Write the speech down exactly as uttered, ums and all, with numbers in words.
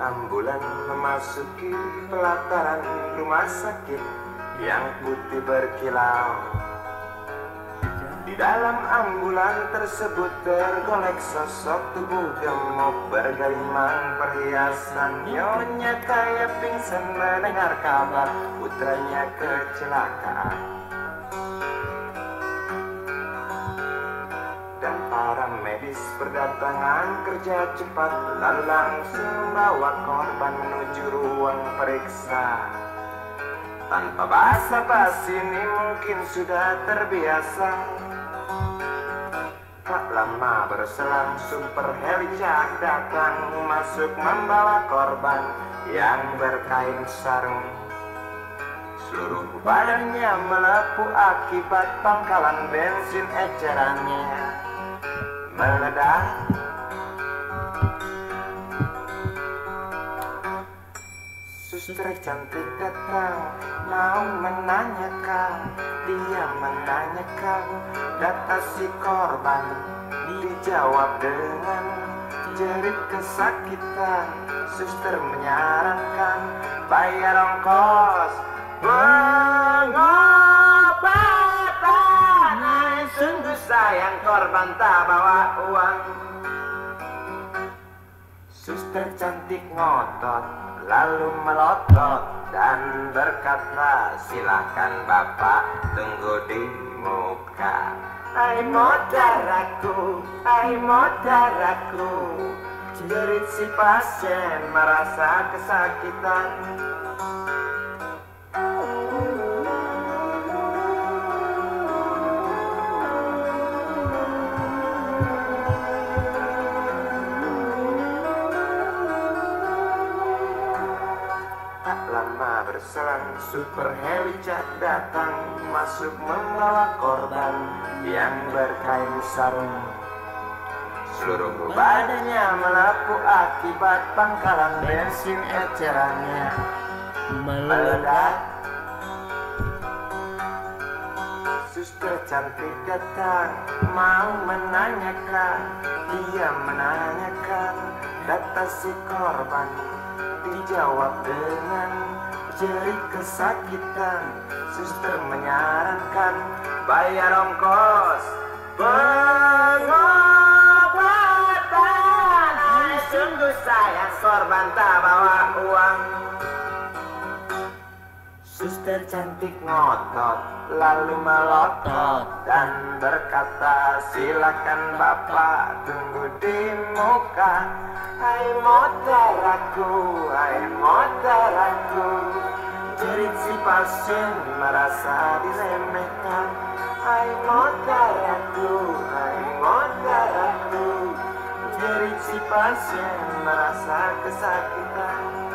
ambulan memasuki pelataran rumah sakit yang putih berkilau. Di dalam ambulan tersebut tergolek sosok tubuh gemuk bergelimang perhiasan. Nyonya kaya pingsan mendengar kabar putranya kecelakaan. Dan para medis berdatangan kerja cepat, lalu langsung bawa korban menuju ruang periksa. Tanpa basa-basi ini mungkin sudah terbiasa. Tak lama berselang super helicak datang masuk membawa korban yang berkain sarung. Seluruh badannya melepuh akibat pangkalan bensin ecerannya meledak. Suster cantik datang mau menanyakan, dia menanyakan data si korban. Dijawab dengan jerit kesakitan. Suster menyarankan bayar ongkos pengobatan. Ay, sungguh sayang korban tak bawa uang. Suster cantik ngotot lalu melotot dan berkata, silakan bapak tunggu di muka. Hai modaraku, hai modaraku, jerit si pasien merasa kesakitan. Lama berselang super helicak datang masuk membawa korban yang berkain sarung. Seluruh badannya melepuh akibat pangkalan bensin ecerannya meledak. Suster cantik datang mau menanyakan, dia menanyakan data si korban. Dijawab dengan jerit kesakitan. Suster menyarankan bayar ongkos pengobatan. Ay, sungguh sayang korban tak bawa uang. Suster cantik ngotot lalu melotot dan berkata, silakan bapak tunggu di muka. Hai modaraku, hai modaraku, jerit si pasien merasa diremehkan. Hai modaraku, hai modaraku, jerit si pasien merasa kesakitan.